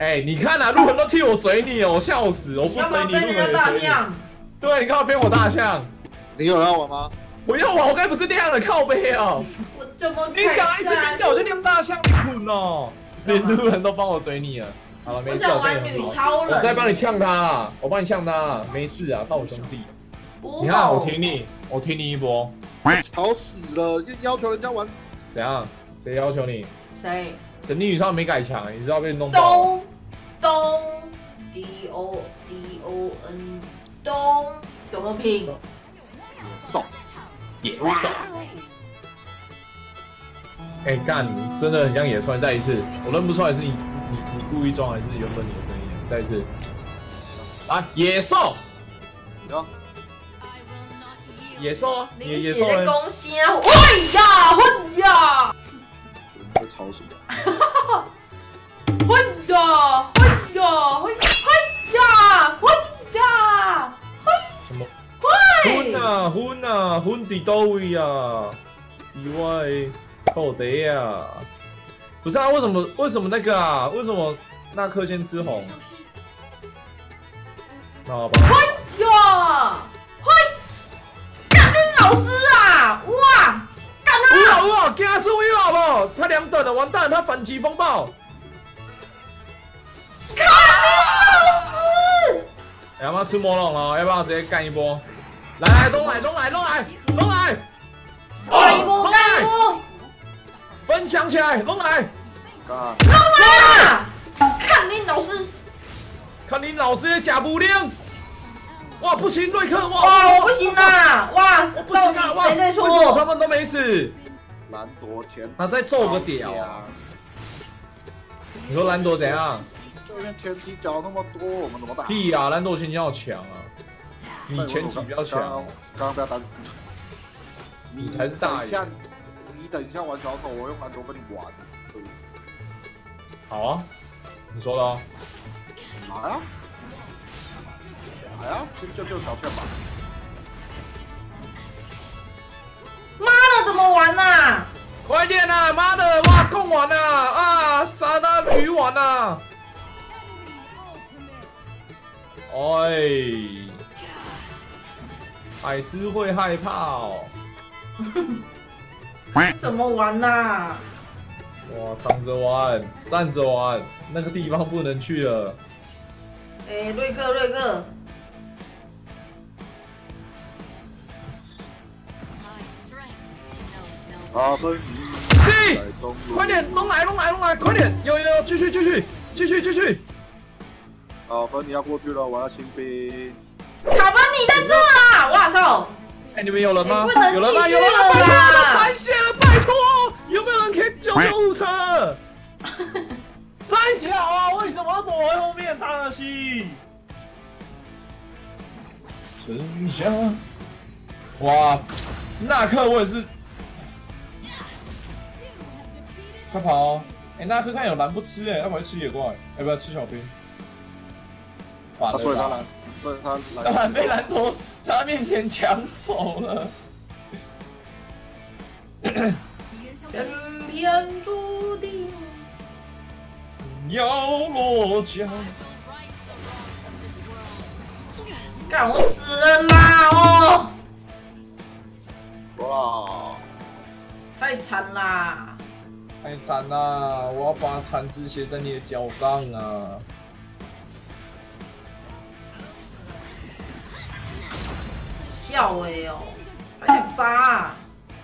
哎，你看啊，路人都替我嘴你哦，我笑死！我不嘴你，路人也嘴你。对，你干嘛编我大象？ 你有要玩吗？ 我要玩，我刚才不是亮了靠背哦。 我怎么？ 你讲一次编掉我就亮大象，你滚哦！连路人都帮我嘴你了。好了，没事，我跟你我再帮你呛他，我帮你呛他，没事啊，道兄弟。你看，我挺你，我挺你一波。 吵死了，要求人家玩。 怎样？谁要求你？ 谁？ 神力女超没改强，你知道被弄爆。 东 DON 东怎么拼？ 野兽。哎干，你真的很像野兽。再一次，我认不出来是你故意装还是原本你的声音。再一次，来野兽。 有。 野兽啊， 你写的恭喜啊！喂呀，混呀！ 在吵什么？ 混呀，混呀，混呀，混呀，混什么？ 混混啊，混伫倒位啊？意外扣地啊！不是啊，为什么那个啊？为什么那颗先吃红？那好吧。 混呀！老师啊，哇，干他！ 哇，给他输一好不好？他2等了，完蛋，他反击风暴。 看你老师！ 要不要吃魔龙了？要不要直接干一波？来，东来！ 干一波！ 分享起来，东来！ 弄来啊！看你老师！ 看你老师的假不灵！哇，不行，瑞克！ 哇，我不行啦！哇， 不行啊！哇， 谁在错？ 为什么他们都没死？ 兰朵前， 他在揍个屌啊！你说兰朵怎样？ 对面前期脚那么多，我们怎么打？ 屁啊！兰朵前期好强啊！你前期比较强。 刚不要打。 你才是大爷！ 你等一下玩小丑，我用兰朵跟你玩。 好啊，你说的哦。 来啊！来啊，就条件吧。 妈的，怎么玩呐？ 快点啊！妈的，哇，控完了啊！杀他鱼丸啊！哎，海狮会害怕哦。 怎么玩呐？ 哇，躺着玩，站着玩，那个地方不能去了。 哎，瑞克。 啊，对。 是，快点，弄来，快点，有，继续。 好，芬尼要过去了，我要新兵。 卡班尼在这啊！哇操！ 哎，你们有人吗？ 有人吗？ 拜托，我残血了，拜托，有没有人可以救救护车？三小啊，为什么要躲在后面？大西。剩下，哇，纳克我也是。快跑哦！哎，纳克看有蓝不吃哎，要不要吃野怪？要不要吃小兵？ 所以他当然被蓝头在他面前抢走了。 天偏注定要落脚。 干我死人啦！哦， 说啦， 太惨啦！ 太惨啦！我要把残肢写在你的脚上啊！ 笑哎哦，还想杀啊！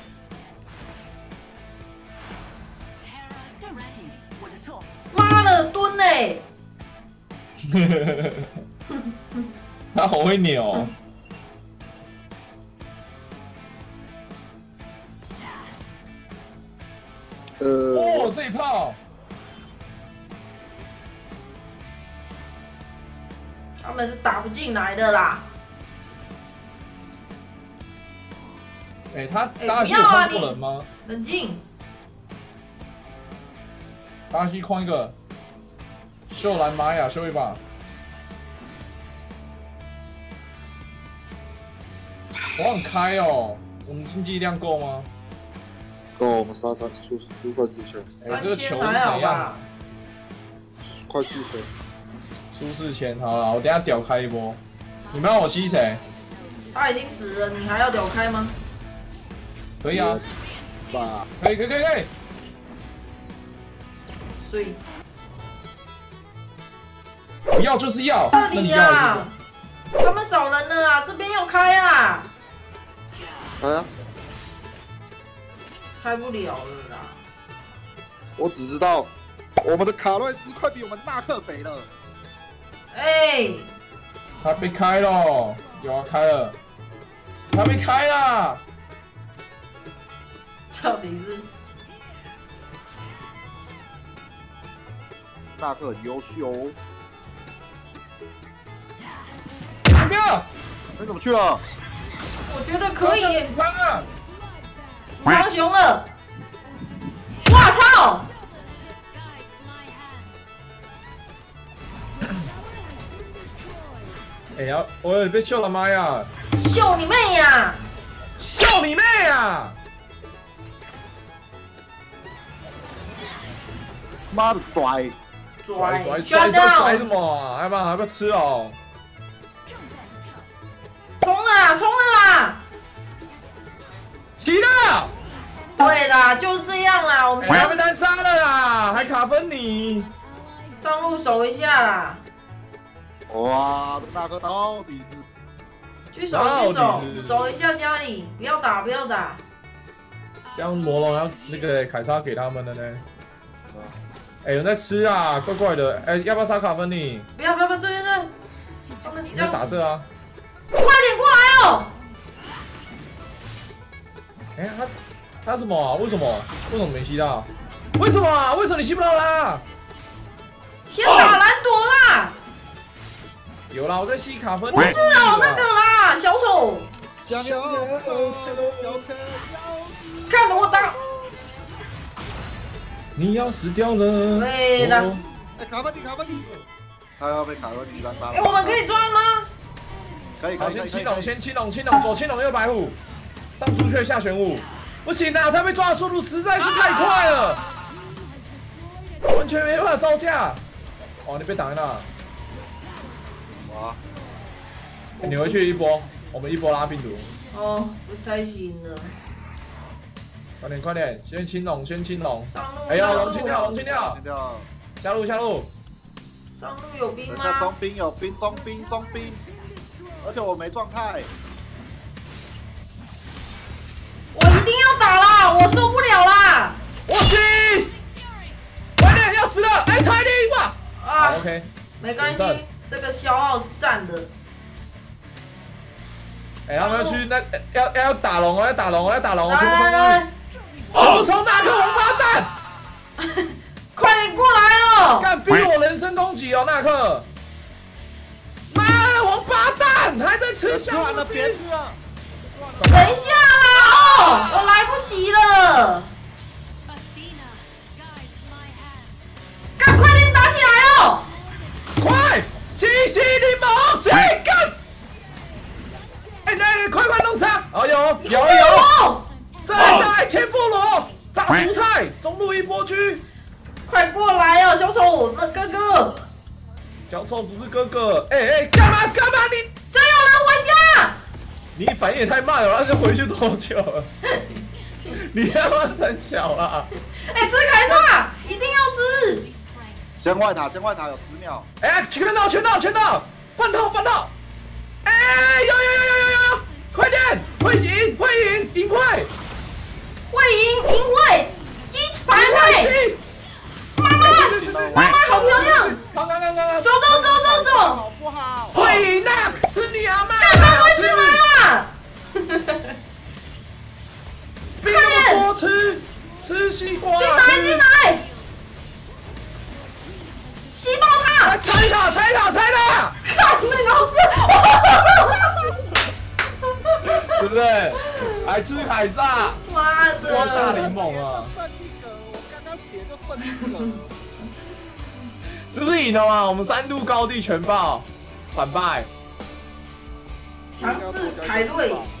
对不起，我的错。 妈的，蹲哎！ 他好会扭。哦，这一炮！ 他们是打不进来的啦。 哎，他达西有控过人吗？ 冷静。 达西框一个，秀兰玛雅秀一把。我很开哦，我们经济量够吗？ 够，我们杀出快4000。 哎，这个球是怎样？ 快速飞。 舒适签，好了，我等下屌开一波。你们让我吸谁？ 他已经死了，你还要屌开吗？ 可以啊， 吧， 可以。 所以不要就是要， 这里那你要呀，他们少人了啊，这边要开啊， 来啊！ 开不了了啦。 我只知道我们的卡瑞兹快比我们纳克肥了。 哎， 他被开了，有啊，开了，他被开了。 到底是纳克很优秀。 怎么样？ 你怎么去了？ 我觉得可以你看啊！ 唐熊了。哇操！ 哎呀，我被秀了妈呀！ 秀你妹呀！ 秀你妹呀！ 妈的拽！ 抓拽什么啊？要不要吃哦？ 冲了啦！ 起了！ 对啦，就是这样啦，我们还被单杀了啦，还卡分你。 上路守一下啦， 哇，这纳克到底是去守一下家里，不要打。 这样魔龙要那个凯撒给他们的呢？哎，有人在吃啊，怪怪的。哎，要不要杀卡芬尼？ 不要，这边他们你要打这啊！ 快点过来哦！ 哎，他什么啊？为什么没吸到？为什么啊？为什么你吸不到啦？ 先打蓝朵啦！ 有啦，我在吸卡芬尼。 不是哦，那个啦，小丑， 加油！ 看着我打。 你要死掉了！ 对的。 哎，卡芬尼，他要被卡芬尼单杀了。 哎，我们可以抓吗？ 可以， 先青龙，左青龙右白虎，上朱雀下玄武。不行啊，他被抓的速度实在是太快了，完全没办法招架。哦，你被挡在那。 哇！ 你回去一波，我们一波拉病毒。 哦，不太行了。 快点，先青龙。 上路。 哎呀，龙青跳，下路。 上路有兵吗？ 中兵，而且我没状态。 我一定要打啦，我受不了啦！ 我去，快点，要死了！哎，差一点赢吧。 啊 ，OK， 没关系，这个消耗是占的。 哎，他们要去那要打龙哦，要打龙， 来， 全部冲纳克王八蛋！ 快点过来哦！ 干逼我人身攻击哦，纳克！妈的，王八蛋，还在吃香完了，别去了。 等一下啦！哦，我来不及了。干，快点打起来哦！ 快，西柠檬，谁干？哎，那快弄他！哦有，在天妇罗炸蔬菜，中路一波狙。 快过来哦，小丑，那哥哥。 小丑不是哥哥，哎，干嘛你？ 真有人回家！ 你反应也太慢了，那就回去多久了？你他妈三小啦！ 哎，吃凯撒，一定要吃！ 先外塔有10秒。 哎，全到！半套！哎，有！快点，会赢快！ 会，鸡排会！妈妈好漂亮！走， 好不好？ 会赢的，吃你阿妈！ 赶快进来啦！ 别那么多吃西瓜！ 进来！吸爆它！ 拆他！ 看那个老师， 是不是？还吃凯撒？ 妈哇，大的！ 柠檬啊！ 我刚刚血就剩一个。 是不是赢了吗？我们3度高地全爆，反败。 强势凯瑞。